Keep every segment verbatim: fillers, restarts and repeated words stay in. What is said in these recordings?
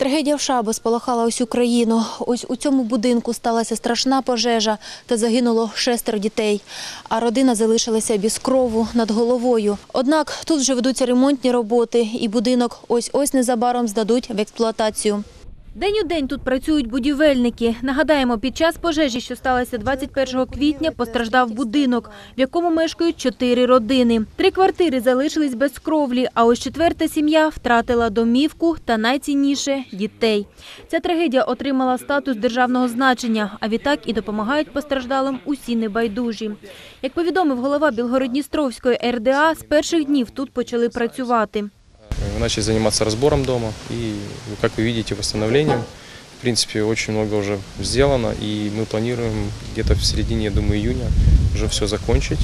Трагедія в Шабо спалахала усю країну. Ось у цьому будинку сталася страшна пожежа та загинуло шестеро дітей. А родина залишилася без крову над головою. Однак тут вже ведуться ремонтні роботи і будинок ось-ось незабаром здадуть в експлуатацію. День у день тут працюють будівельники. Нагадаємо, під час пожежі, що сталося двадцять першого квітня, постраждав будинок, в якому мешкають чотири родини. Три квартири залишились без кровлі, а ось четверта сім'я втратила домівку та, найцінніше, дітей. Ця трагедія отримала статус державного значення, а відтак і допомагають постраждалим усі небайдужі. Як повідомив голова Білгород-Дністровської ер де а, з перших днів тут почали працювати. Начали заниматься разбором дома и, как вы видите, восстановлением. В принципе, очень много уже сделано, и мы планируем где-то в середине, я думаю, июня уже все закончить.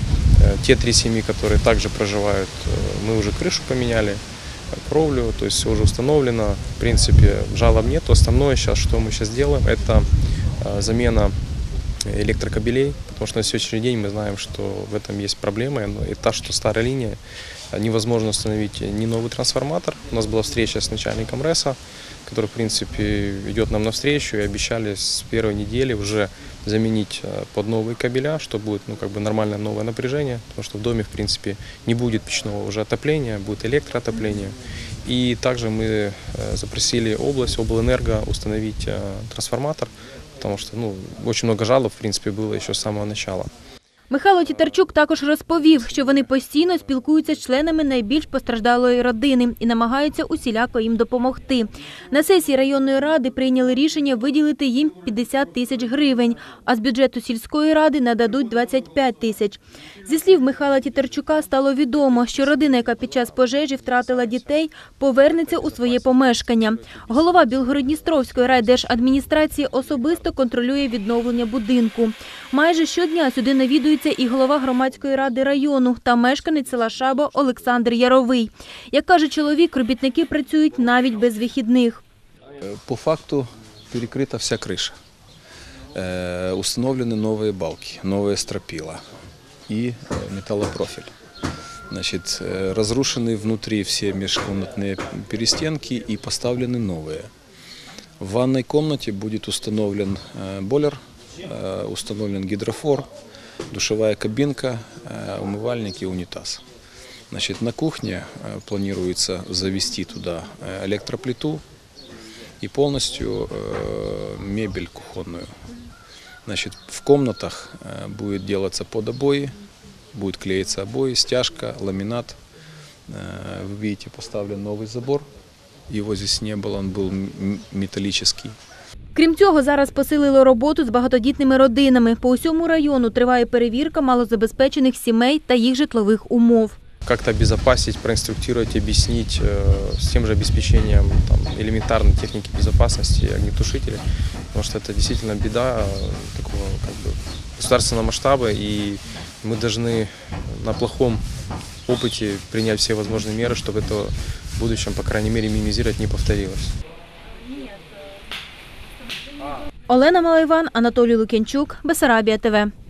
Те три семьи, которые также проживают, мы уже крышу поменяли, кровлю, то есть все уже установлено. В принципе, жалоб нет. Основное сейчас, что мы сейчас делаем, это замена электрокабелей, потому что на сегодняшний день мы знаем, что в этом есть проблема. И та, что старая линия, невозможно установить ни новый трансформатор. У нас была встреча с начальником РЭСа, который, в принципе, идет нам навстречу, и обещали с первой недели уже заменить под новые кабеля, что будет, ну, как бы нормальное новое напряжение, потому что в доме, в принципе, не будет печного уже отопления, будет электроотопление. И также мы запросили область, облэнерго установить трансформатор, потому что, ну, очень много жалоб, в принципе, было еще с самого начала. Михайло Тітарчук також розповів, що вони постійно спілкуються з членами найбільш постраждалої родини і намагаються усіляко їм допомогти. На сесії районної ради прийняли рішення виділити їм п'ятдесят тисяч гривень, а з бюджету сільської ради нададуть двадцять п'ять тисяч. Зі слів Михайла Тітарчука стало відомо, що родина, яка під час пожежі втратила дітей, повернеться у своє помешкання. Голова Білгород-Дністровської райдержадміністрації особисто контролює відновлення будинку. Майже щодня сюди навідують і голова громадської ради району та мешканець села Шабо Олександр Яровий. Як каже чоловік, робітники працюють навіть без вихідних. По факту перекрита вся криша. Установлены новые балки, новые стропила и металлопрофиль. Значит, разрушены внутри все межкомнатные перестенки и поставлены новые. В ванной комнате будет установлен бойлер, установлен гидрофор, душевая кабинка, умывальник и унитаз. Значит, на кухне планируется завести туда электроплиту и полностью мебель кухонную. Значит, в комнатах будет делаться под обои, будет клеиться обои, стяжка, ламинат. Вы видите, поставлен новый забор. Его здесь не было, он был металлический. Крім цього, зараз посилило роботу з багатодітними родинами. По усьому району триває перевірка малозабезпечених сімей та їх житлових умов. Как-то обезопасить, проинструктировать, объяснить э, с тем же обеспечением там, элементарной техники безопасности, огнетушителей, потому что это действительно беда э, такого как бы государственного масштаба, и мы должны на плохом опыте принять все возможные меры, чтобы это в будущем, по крайней мере, минимизировать, не повторилось. Олена Малайван, Анатолій Лук'янчук, Бессарабія ТВ.